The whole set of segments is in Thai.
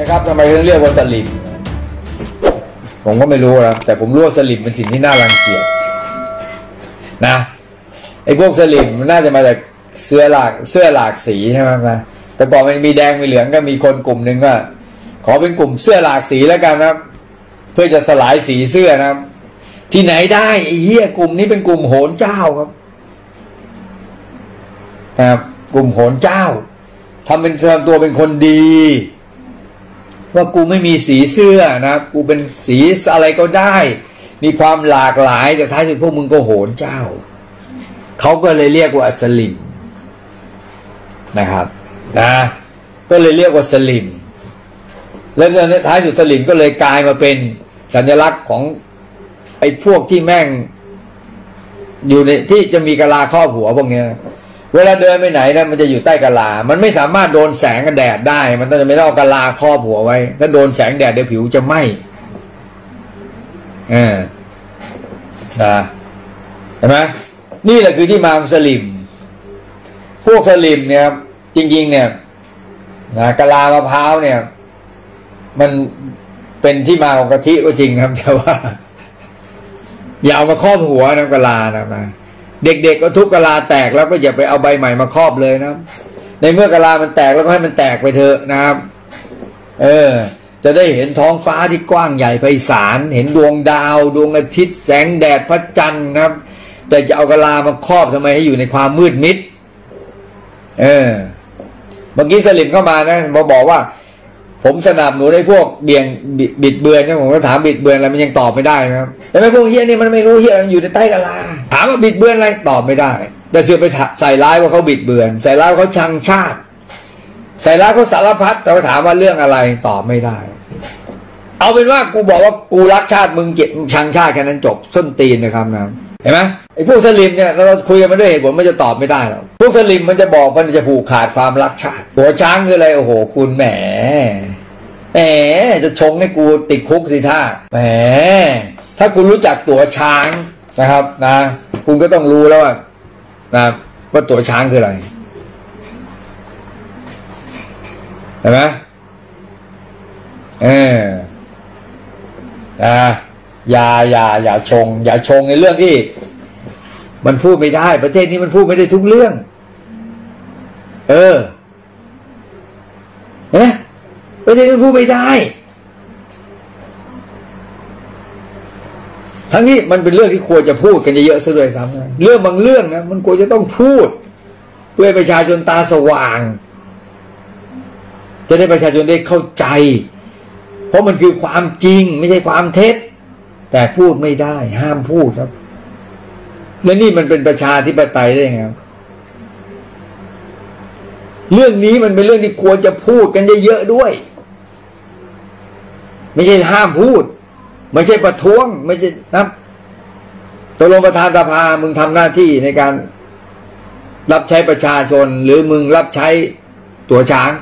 นะครับทำไมถึงเรียกว่าสลิมผมก็ไม่รู้นะแต่ผมรู้ว่าสลิมเป็นสิ่งที่น่ารังเกียจนะไอ้พวกสลิมมันน่าจะมาจากเสื้อหลากสีใช่ไหมนะแต่ก่อนมันมีแดงมีเหลืองก็มีคนกลุ่มหนึ่งว่าขอเป็นกลุ่มเสื้อหลากสีแล้วกันนะครับเพื่อจะสลายสีเสื้อนะครับที่ไหนได้ไอ้เหี้ยกลุ่มนี้เป็นกลุ่มโหนเจ้าครับนะครับกลุ่มโหนเจ้าทำตัวเป็นคนดีว่ากูไม่มีสีเสื้อนะกูเป็นสีอะไรก็ได้มีความหลากหลายแต่ท้ายสุดพวกมึงก็โหนเจ้าเขาก็เลยเรียกว่าสลิมนะครับนะก็เลยเรียกว่าสลิมแล้วท้ายสุดสลิมก็เลยกลายมาเป็นสัญลักษณ์ของไอ้พวกที่แม่งอยู่ในที่จะมีกะลาครอบหัวพวกนี้เวลาเดินไปไหนนะมันจะอยู่ใต้กะลามันไม่สามารถโดนแสงกับแดดได้มันต้องไม่ต้องเอากะลาครอบหัวไว้ถ้าโดนแสงแดดเดี๋ยวผิวจะไหม้นะเห็นไหมนี่แหละคือที่มาของสลิมพวกสลิมเนี่ยจริงๆเนี่ยนะกะลามะพร้าวเนี่ยมันเป็นที่มาของกะทิก็จริงครับแต่ว่าอย่าเอามาครอบหัวนะกะลานะเด็กๆก็ทุบกะลาแตกแล้วก็อย่าไปเอาใบใหม่มาครอบเลยนะในเมื่อกะลามันแตกแล้วก็ให้มันแตกไปเถอะนะครับจะได้เห็นท้องฟ้าที่กว้างใหญ่ไพศาลเห็นดวงดาวดวงอาทิตย์แสงแดดพระจันทร์นะครับแต่จะเอากะลามาครอบทำไมให้อยู่ในความมืดมิดเมื่อกี้สลิมเข้ามานะมาบอกว่าผมสนับสนุนให้พวกบิดเบือนนะผมก็ถามบิดเบือนอะไรมันยังตอบไม่ได้นะครับแต่ไม่พวกเฮียนี่มันไม่รู้เฮียมันอยู่ในใต้กะลาถามว่าบิดเบือนอะไรตอบไม่ได้แต่เสือไปใส่ร้ายว่าเขาบิดเบือนใส่ร้ายว่าเขาชังชาติใส่ร้ายเขาสารพัดแต่ถามว่าเรื่องอะไรตอบไม่ได้เอาเป็นว่ากูบอกว่ากูรักชาติมึงเก็บชังชาติแค่นั้นจบส้นตีนนะครับนะเห็นไหมไอ้พวกสลิมเนี่ยเราคุยกันมาด้วยเหตุผลมันจะตอบไม่ได้หรอกพวกสลิมมันจะบอกมันจะผูกขาดความรักชาติตัวช้างคืออะไรโอ้โหคุณแหมจะชงให้กูติดคุกสิท่าแหมถ้าคุณรู้จักตัวช้างนะครับนะคุณก็ต้องรู้แล้วว่าตัวช้างคืออะไรเห็นไหมอย่าชงในเรื่องที่มันพูดไม่ได้ประเทศนี้มันพูดไม่ได้ทุกเรื่องเห็นไหมประเทศนี้พูดไม่ได้ทั้งนี้มันเป็นเรื่องที่ควรจะพูดกันเยอะๆซะด้วยซ้ำเรื่องบางเรื่องนะมันควรจะต้องพูดเพื่อประชาชนตาสว่างจะได้ประชาชนได้เข้าใจเพราะมันคือความจริงไม่ใช่ความเท็จแต่พูดไม่ได้ห้ามพูดครับและนี่มันเป็นประชาธิปไตยได้ไงครับเรื่องนี้มันเป็นเรื่องที่ควรจะพูดกันเยอะๆด้วยไม่ใช่ห้ามพูดไม่ใช่ประท้วงไม่ใช่นะตกลงประธานสภามึงทำหน้าที่ในการรับใช้ประชาชนหรือมึงรับใช้ตัวช้าง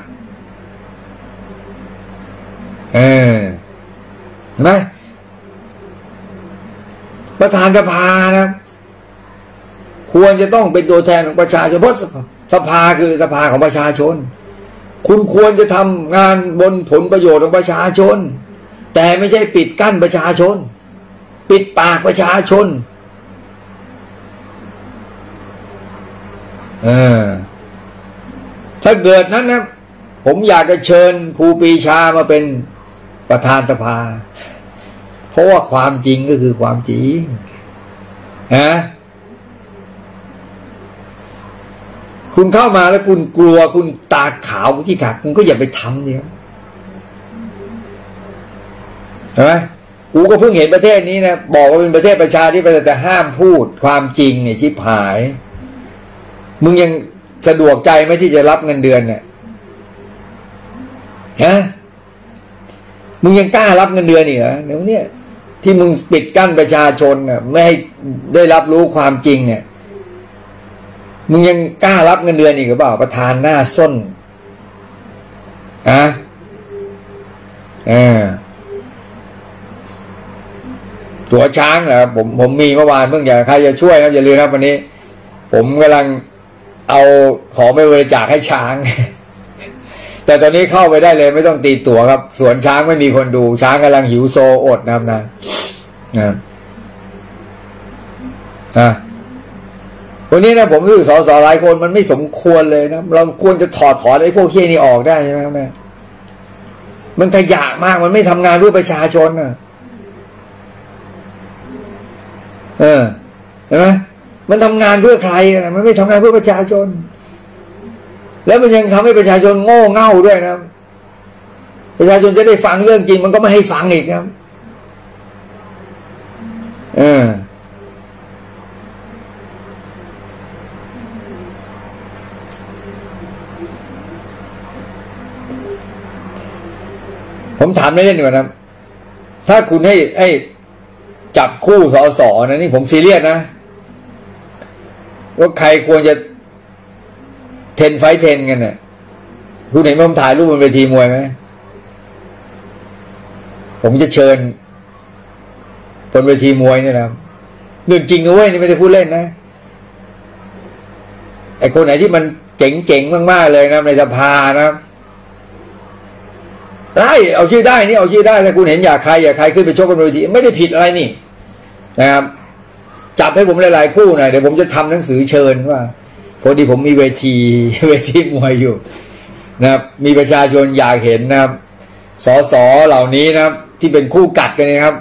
เห็นไหมประธานสภานะควรจะต้องเป็นตัวแทนของประชาชนเพราะสภาคือสภาของประชาชนคุณควรจะทำงานบนผลประโยชน์ของประชาชนแต่ไม่ใช่ปิดกั้นประชาชนปิดปากประชาชนถ้าเกิดนั้นนะผมอยากจะเชิญครูปรีชามาเป็นประธานสภาเพราะว่าความจริงก็คือความจริงคุณเข้ามาแล้วคุณกลัวคุณตาขาวขี้ขลาดคุณก็อย่าไปทำเนี่ยใช่ไหมกูก็เพิ่งเห็นประเทศนี้นะบอกว่าเป็นประเทศประชาธิปไตยแต่ห้ามพูดความจริงเนี่ยชิบหายมึงยังสะดวกใจไหมที่จะรับเงินเดือนเนี่ยมึงยังกล้ารับเงินเดือนอีกเหรอเดี๋ยวนี้ที่มึงปิดกั้นประชาชนน่ะไม่ให้ได้รับรู้ความจริงเนี่ยมึงยังกล้ารับเงินเดือนอีกหรือเปล่าประธานหน้าส้นตัวช้างเหรอผมมีเมื่อวานเพิ่งใครจะช่วยครับอย่าลืมครับวันนี้ผมกำลังเอาของไปบริจาคให้ช้างแต่ตอนนี้เข้าไปได้เลยไม่ต้องตีตั๋วครับสวนช้างไม่มีคนดูช้างกำลังหิวโซอดนะครับนะวันนี้นะผมรู้สึกส.หลายคนมันไม่สมควรเลยนะเราควรจะถอดไอ้พวกเหี้ยนี่ออกได้ใช่ไหมครับแม่มันขยะมากมันไม่ทำงานเพื่อประชาชนนะเห็นไหมมันทำงานเพื่อใครนะมันไม่ทำงานเพื่อประชาชนแล้วมันยังทำให้ประชาชนโง่เง่าด้วยนะประชาชนจะได้ฟังเรื่องจริงมันก็ไม่ให้ฟังอีกนะผมถามเล่นๆดีกว่านะถ้าคุณให้จับคู่ส.ส.นะนี่ผมซีเรียสนะว่าใครควรจะ10 ไฟท์ 10กันเนี่ยคุณเห็นผมถ่ายรูปบนเวทีมวยไหมผมจะเชิญบนเวทีมวยเนี่ยนะเรื่องจริงนะเว้ยนี่ไม่ได้พูดเล่นนะไอ้คนไหนที่มันเจ๋งๆมากๆเลยนะในสภานะได้เอาชื่อได้นี่เอาชื่อได้ถ้าคุณเห็นอยากใครขึ้นไปชกบนเวทีไม่ได้ผิดอะไรนี่นะครับจับให้ผมหลายๆคู่หน่อยเดี๋ยวผมจะทำหนังสือเชิญว่าพอดีผมมีเวทีมวยอยู่นะครับมีประชาชนอยากเห็นนะครับส.ส.เหล่านี้นะครับที่เป็นคู่กัดกันนะครับ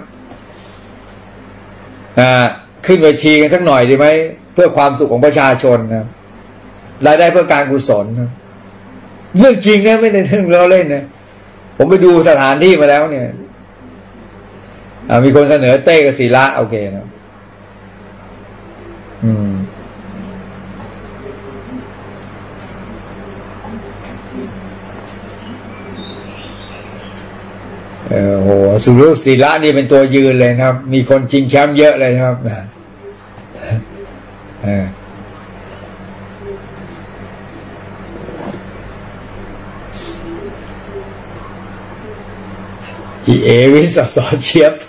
ขึ้นเวทีกันสักหน่อยดีไหมเพื่อความสุขของประชาชนนะครับรายได้เพื่อการกุศลนะเรื่องจริงนะไม่ได้เรื่องล้อเล่นนะผมไปดูสถานที่มาแล้วเนี่ยมีคนเสนอเต้กับศิระโอเคนะโหสุรุศิระนี่เป็นตัวยืนเลยนะครับมีคนชิงแชมป์เยอะเลยครับนะอีเอวิสสเชียบ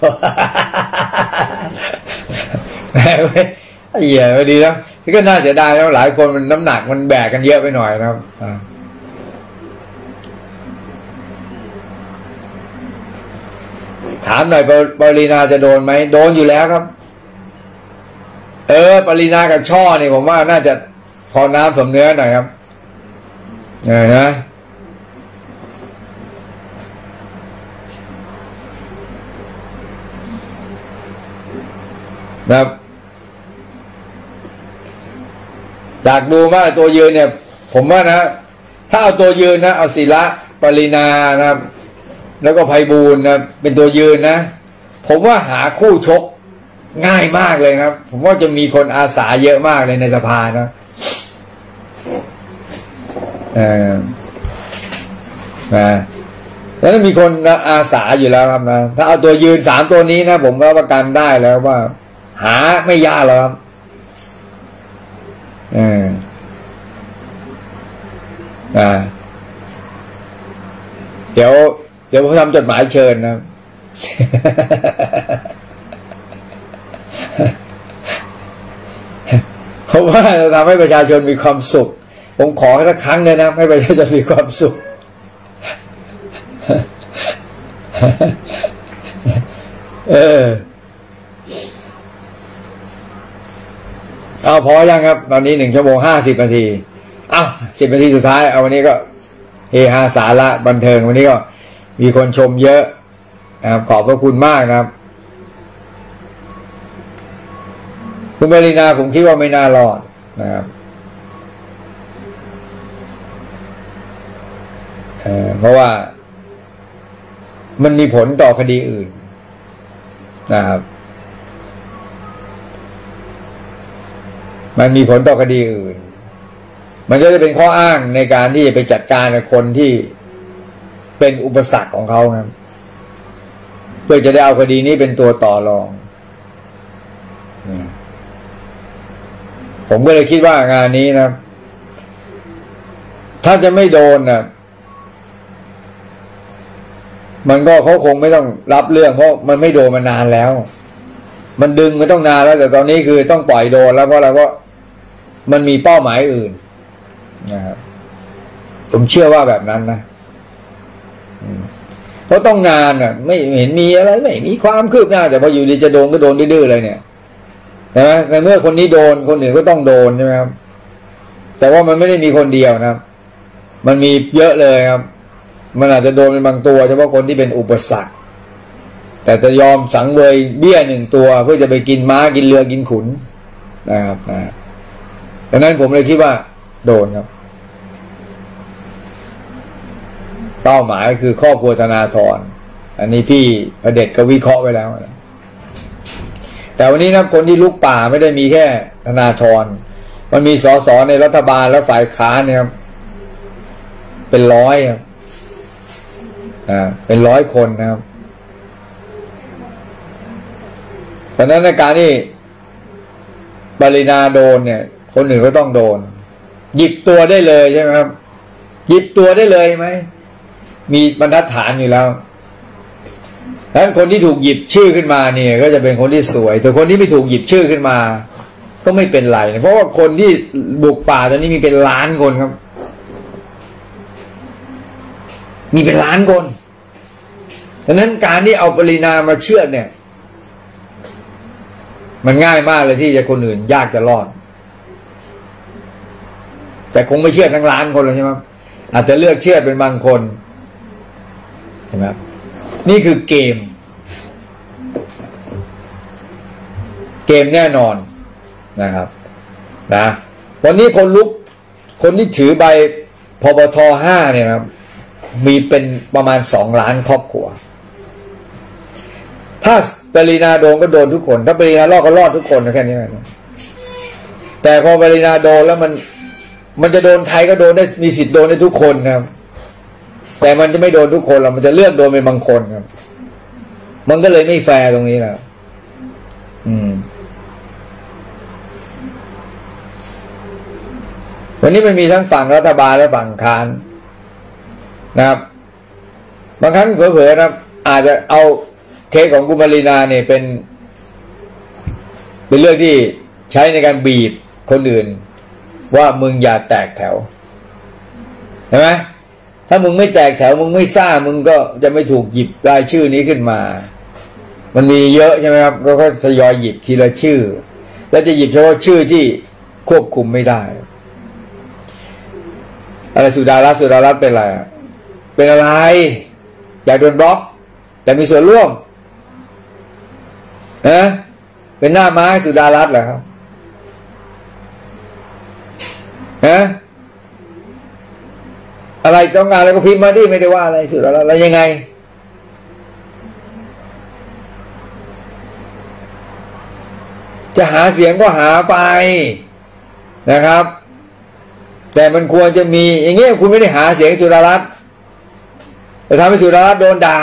แม่ไอ้เหี้ยไม่ดีนะที่ก็น่าเสียดายแล้วหลายคนมันน้ำหนักมันแบกกันเยอะไปหน่อยนะครับถามหน่อยปรินาจะโดนไหมโดนอยู่แล้วครับปรินากับช่อนี่ผมว่าน่าจะพอน้ำสมเนื้อหน่อยครับนะครับอยากดูมากตัวยืนเนี่ยผมว่านะถ้าเอาตัวยืนนะเอาศิระปรินานะครับแล้วก็ไพบูลย์นะเป็นตัวยืนนะผมว่าหาคู่ชกง่ายมากเลยครับผมว่าจะมีคนอาสาเยอะมากเลยในสภานะแล้วมีคนอาสาอยู่แล้วครับนะถ้าเอาตัวยืน3ตัวนี้นะผมก็ประกันได้แล้วว่าหาไม่ยากหรอกครับเดี๋ยวผมทำจดหมายเชิญนะผมว่าจะทำให้ประชาชนมีความสุขผมขอแค่สักครั้งเลยนะให้ประชาชนมีความสุขเอาพอยังครับตอนนี้1 ชั่วโมง 50 นาที10 นาทีสุดท้ายเอาวันนี้ก็เฮฮาสาระบันเทิงวันนี้ก็มีคนชมเยอะนะครับขอบพระคุณมากนะครับคุณปรินาผมคิดว่าไม่น่ารอดนะครับเพราะว่ามันมีผลต่อคดีอื่นนะครับมันมีผลต่อคดีอื่นมันก็จะเป็นข้ออ้างในการที่จะไปจัดการกับคนที่เป็นอุปสรรคของเขาครับเพื่อจะได้เอาคดีนี้เป็นตัวต่อรองผมก็เลยคิดว่างานนี้นะถ้าจะไม่โดนนะมันก็เขาคงไม่ต้องรับเรื่องเพราะมันไม่โดนมานานแล้วมันดึงมาต้องนานแล้วแต่ตอนนี้คือต้องปล่อยโดนแล้วเพราะอะไรเพราะมันมีเป้าหมายอื่นนะครับผมเชื่อว่าแบบนั้นนะราะต้องงานอ่ะไม่เห็นมีอะไรไม่มีความคืบหน้าแต่พออยู่ดีจะโดนก็โดนดื้อๆเลยเนี่ยใช่ไหมในเมื่อคนนี้โดนคนอื่นก็ต้องโดนใช่ไหมครับแต่ว่ามันไม่ได้มีคนเดียวนะครับมันมีเยอะเลยครับมันอาจจะโดนเป็นบางตัวเฉพาะคนที่เป็นอุปสรรคแต่จะยอมสังเวยเบี้ยหนึ่งตัวเพื่อจะไปกินม้ากินเรือกินขุนนะครับดังนั้นผมเลยคิดว่าโดนครับเป้าหมายคือครอบครัวธนาธรอันนี้พี่พระเดชก็วิเคราะห์ไว้แล้วแต่วันนี้นะคนที่ลุกป่าไม่ได้มีแค่ธนาธรมันมีสสในรัฐบาลและฝ่ายค้านเนี่ยครับเป็นร้อยครับเป็น100 คนนะครับเพราะนั้นในการที่ปรินาโดนเนี่ยคนอื่นก็ต้องโดนหยิบตัวได้เลยใช่ไหมครับหยิบตัวได้เลยไหมมีบรรทัดฐานอยู่แล้วดังนั้นคนที่ถูกหยิบชื่อขึ้นมาเนี่ยก็จะเป็นคนที่สวยแต่คนที่ไม่ถูกหยิบชื่อขึ้นมาก็ไม่เป็นไรเพราะว่าคนที่บุกป่าตอนนี้มีเป็นล้านคนครับมีเป็นล้านคนดังนั้นการที่เอาปรินามาเชื่อเนี่ยมันง่ายมากเลยที่จะคนอื่นยากจะรอดแต่คงไม่เชื่อทั้งล้านคนเลยใช่ไหมอาจจะเลือกเชื่อเป็นบางคนใช่ไหมนี่คือเกมแน่นอนนะครับนะวันนี้คนที่ถือใบพบท.5เนี่ยครับมีเป็นประมาณ2 ล้านครอบครัวถ้าปรินาโดนก็โดนทุกคนถ้าปรินารอดก็รอดทุกคนแค่นี้นะแต่พอปรินาโดนแล้วมันจะโดนใครก็โดนได้มีสิทธิ์โดนได้ทุกคนครับแต่มันจะไม่โดนทุกคนหรอกมันจะเลือกโดนเป็นบางคนครับมันก็เลยไม่แฟร์ตรงนี้แหละวันนี้มันมีทั้งฝั่งรัฐบาลและฝั่งค้านนะครับบางครั้งเผลอๆนะครับอาจจะเอาเคสของคุณปรินาเนี่ยเป็นเรื่องที่ใช้ในการบีบคนอื่นว่ามึงอย่าแตกแถวใช่ไหมถ้ามึงไม่แตกแถวมึงไม่ซ่ามึงก็จะไม่ถูกหยิบรายชื่อนี้ขึ้นมามันมีเยอะใช่ไหมครับก็ทยอยหยิบทีละชื่อแล้วจะหยิบเฉพาะชื่อที่ควบคุมไม่ได้อะไรสุดารัตน์เป็นอะไรเป็นอะไรอยากโดนบล็อกแต่มีส่วนร่วมนะเป็นหน้าไม้สุดารัตน์เหรอครับนะอะไรต้องการอะไรก็พิมพ์มาดิไม่ได้ว่าอะไรสุดารัตน์อะไรยังไงจะหาเสียงก็หาไปนะครับแต่มันควรจะมีอย่างเงี้ยคุณไม่ได้หาเสียงสุดารัตน์แต่ทำให้สุดารัตน์โดนด่า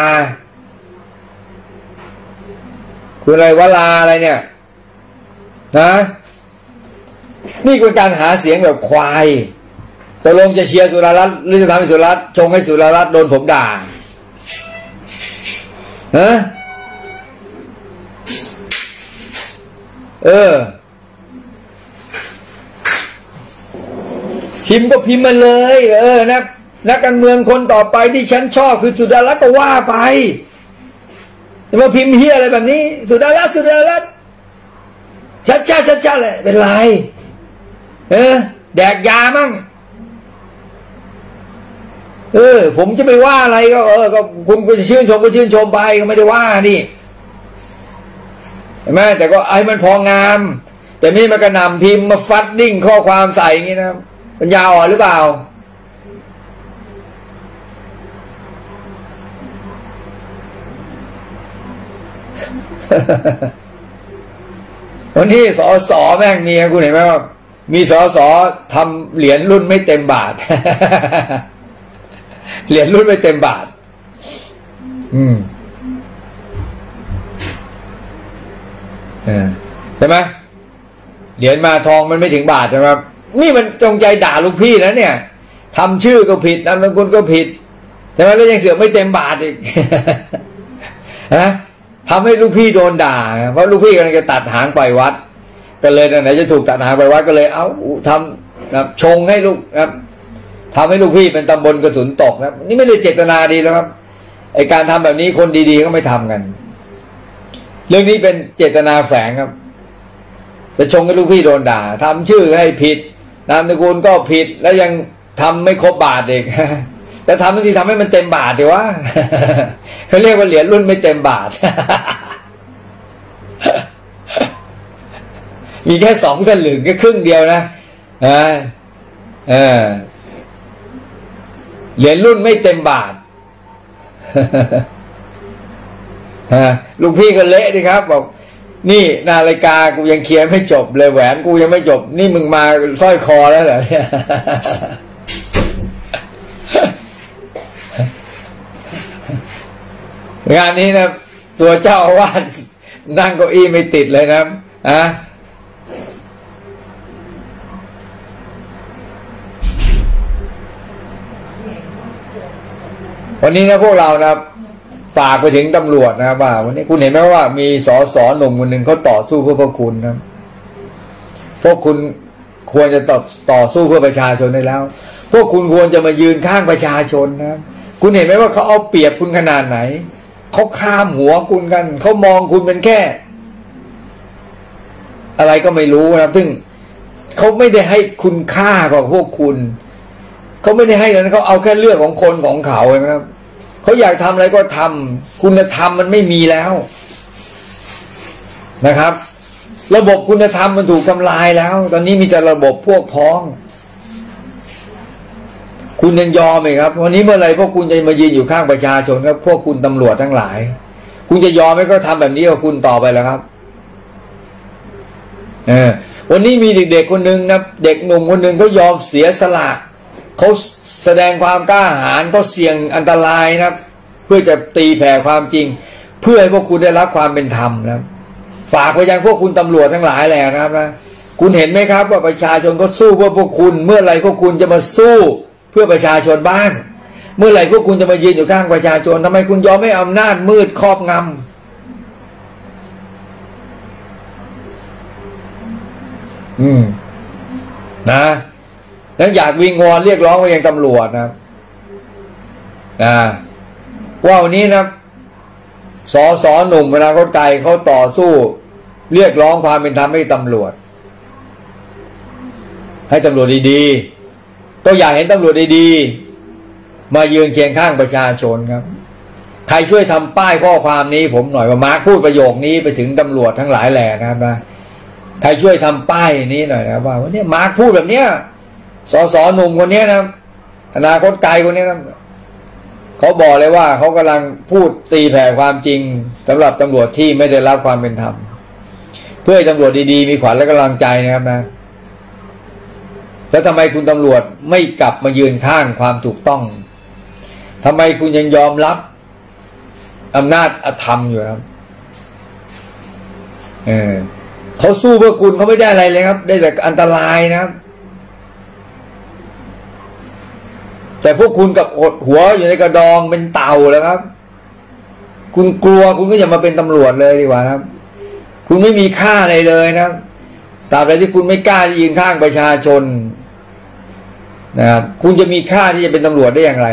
คุณอะไรวลาอะไรเนี่ยนะนี่เป็นการหาเสียงแบบควายตกลงจะเชียร์สุดารัตน์หรือจะทำให้สุดารัตน์ชงให้สุดารัตน์โดนผมด่าฮะพิมพ์ก็พิมพ์มาเลยนักการเมืองคนต่อไปที่ฉันชอบคือสุดารัตน์ก็ว่าไปจะมาพิมพ์เฮียอะไรแบบนี้สุดารัตน์ชัดเลยเป็นไรแดกยามั่งผมจะไปว่าอะไรก็คุณจะชื่นชมก็ชื่นชมไปก็ไม่ได้ว่านี่เห็นไหมแต่ก็ไอ้มันพองามแต่ไม่มากระหน่ำพิมพ์มาฟัดดิ้งข้อความใส่อย่างนี้นะปัญญาอ่อนหรือเปล่าวันนี้สอแม่งมีคุณเห็นไหมว่ามีสทำเหรียญรุ่นไม่เต็มบาท เหรียญรุ่นไม่เต็มบาทใช่ไหมเหรียญมาทองมันไม่ถึงบาทใช่ไหมครับนี่มันจงใจด่าลูกพี่นะเนี่ยทำชื่อก็ผิดนามสกุลก็ผิดใช่ไหมแล้วยังเสือกไม่เต็มบาทอีก ฮะทำให้ลูกพี่โดนด่าเพราะลูกพี่กำลังจะตัดหางปล่อยวัดก็เลยไหนจะถูกตัดหางปล่อยวัดก็เลยเอาทำนะชงให้ลูกนะทำให้ลูกพี่เป็นตำบลกระสุนตกนะนี่ไม่ได้เจตนาดีแล้วครับไอการทำแบบนี้คนดีๆก็ไม่ทำกันเรื่องนี้เป็นเจตนาแฝงครับจะชงให้ลูกพี่โดนด่าทำชื่อให้ผิดนามสกุลก็ผิดแล้วยังทำไม่ครบบาทเองแต่ทำทันทีทำให้มันเต็มบาทดีวะเขาเรียกว่าเหรียญรุ่นไม่เต็มบาทมีแค่2 สลึงแค่ครึ่งเดียวนะเหรียญรุ่นไม่เต็มบาทลูกพี่ก็เละดิครับบอกนี่นาฬิกากูยังเคลียร์ไม่จบเลยแหวนกูยังไม่จบนี่มึงมาสร้อยคอแล้วเหรอเนี่ยงานนี้นะตัวเจ้าอาวาสนั่งเก้าอี้ไม่ติดเลยนะวันนี้นะพวกเรานะฝากไปถึงตำรวจนะครับว่าวันนี้คุณเห็นไหมว่ามีสสหนุ่มคนหนึ่งเขาต่อสู้เพื่อพวกคุณนะพวกคุณควรจะต่อสู้เพื่อประชาชนได้แล้วพวกคุณควรจะมายืนข้างประชาชนนะคุณเห็นไหมว่าเขาเอาเปรียบคุณขนาดไหนเขาข้ามหัวคุณกันเขามองคุณเป็นแค่อะไรก็ไม่รู้นะครับซึ่งเขาไม่ได้ให้คุณค่ากับพวกคุณเขาไม่ได้ให้นั้นเขาเอาแค่เรื่องของคนของเขาใช่ไหมครับเขาอยากทำอะไรก็ทำคุณธรรมมันไม่มีแล้วนะครับระบบคุณธรรมมันถูกทำลายแล้วตอนนี้มีแต่ระบบพวกพ้องคุณยังยอมไหมครับวันนี้เมื่อไรพวกคุณจะมายืนอยู่ข้างประชาชนครับพวกคุณตำรวจทั้งหลายคุณจะยอมไหมก็ทำแบบนี้กับคุณต่อไปแล้วครับวันนี้มีเด็กๆคนหนึ่งนะเด็กหนุ่มคนหนึ่งเขายอมเสียสละเขาแสดงความกล้าหาญเขาเสี่ยงอันตรายนะเพื่อจะตีแผ่ความจริงเพื่อให้พวกคุณได้รับความเป็นธรรมนะฝากไปยังพวกคุณตำรวจทั้งหลายแหละนะครับนะคุณเห็นไหมครับว่าประชาชนก็สู้เพื่อพวกคุณเมื่อไรพวกคุณจะมาสู้เพื่อประชาชนบ้างเมื่อไหร่พวกคุณจะมายืนอยู่ข้างประชาชนทำไมคุณยอมให้อำนาจมืดครอบงำนะนั้นอยากวิงวอนเรียกร้องไปยังตำรวจนะว่าวันนี้นะสสหนุ่มเวลาเขาใจเขาต่อสู้เรียกร้องความเป็นธรรมให้ตำรวจดีๆก็อยากเห็นตำรวจดีๆมายืนเคียงข้างประชาชนครับใครช่วยทำป้ายข้อความนี้ผมหน่อยว่ามาร์คพูดประโยคนี้ไปถึงตำรวจทั้งหลายแหล่นะครับนะใครช่วยทำป้ายนี้หน่อยนะว่าวันนี้มาร์คพูดแบบเนี้ยสสหนุ่มคนนี้นะอนาคตไกลคนนี้นะเขาบอกเลยว่าเขากำลังพูดตีแผ่ความจริงสำหรับตำรวจที่ไม่ได้รับความเป็นธรรมเพื่อให้ตำรวจดีๆมีขวัญและกำลังใจนะครับนะแล้วทำไมคุณตำรวจไม่กลับมายืนข้างความถูกต้องทำไมคุณยังยอมรับอำนาจอธรรมอยู่ครับเขาสู้เพื่อคุณเขาไม่ได้อะไรเลยครับได้แต่อันตรายนะครับแต่พวกคุณกับหัวอยู่ในกระดองเป็นเต่าแล้วครับคุณกลัวคุณก็อย่ามาเป็นตำรวจเลยดีกว่าครับคุณไม่มีค่าอะไรเลยนะครับตราบใดที่คุณไม่กล้ายืนข้างประชาชนนะครับคุณจะมีค่าที่จะเป็นตำรวจได้อย่างไร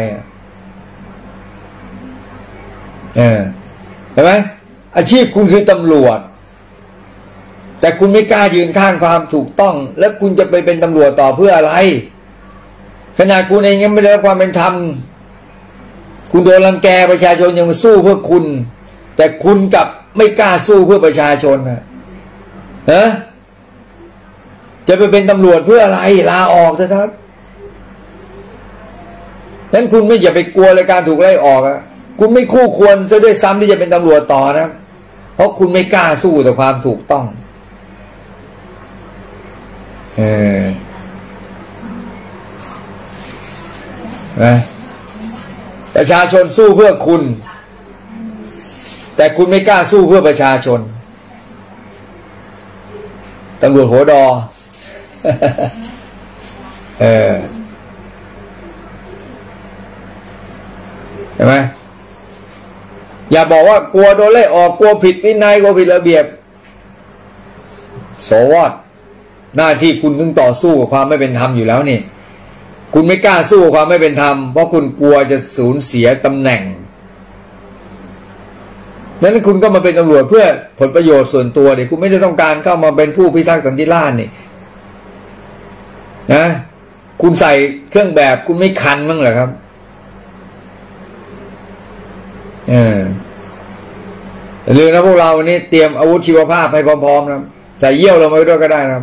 เห็นไหมอาชีพคุณคือตำรวจแต่คุณไม่กล้ายืนข้างความถูกต้องแล้วคุณจะไปเป็นตำรวจต่อเพื่ออะไรขนาดคุณเองยังไม่ได้รับความเป็นธรรมคุณโดนรังแกประชาชนยังมาสู้เพื่อคุณแต่คุณกลับไม่กล้าสู้เพื่อประชาชนนะจะไปเป็นตำรวจเพื่ออะไรลาออกเถอะครับนั้นคุณไม่อย่าไปกลัวเลยการถูกไล่ออกคุณไม่คู่ควรจะด้วยซ้ำที่จะเป็นตำรวจต่อนะเพราะคุณไม่กล้าสู้ต่อความถูกต้องประชาชนสู้เพื่อคุณแต่คุณไม่กล้าสู้เพื่อประชาชนตำรวจหัวดอเห็นไหมอย่าบอกว่ากลัวโดนไล่ออกกลัวผิดวินัยกลัวผิดระเบียบโสวอดหน้าที่คุณต้องต่อสู้กับความไม่เป็นธรรมอยู่แล้วนี่คุณไม่กล้าสู้กับความไม่เป็นธรรมเพราะคุณกลัวจะสูญเสียตำแหน่งนั้นคุณก็มาเป็นตำรวจเพื่อผลประโยชน์ส่วนตัวดิคุณไม่ได้ต้องการเข้ามาเป็นผู้พิทักษ์สันติราษฎร์นี่นะคุณใส่เครื่องแบบคุณไม่คันมั้งเหรอครับลืมนะพวกเราวันนี้เตรียมอาวุธชีวภาพให้พร้อมๆนะใส่เยี่ยวลงไปด้วยก็ได้นะครับ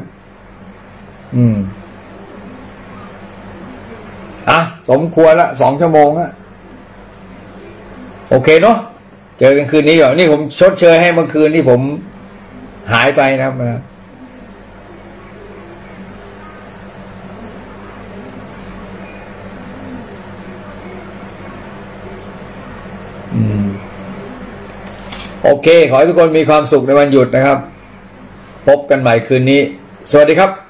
สมควรละ2 ชั่วโมงละโอเคเนาะเจอกันคืนนี้ก่อนนี่ผมชดเชยให้เมื่อคืนที่ผมหายไปนะครับโอเคขอให้ทุกคนมีความสุขในวันหยุดนะครับพบกันใหม่คืนนี้สวัสดีครับ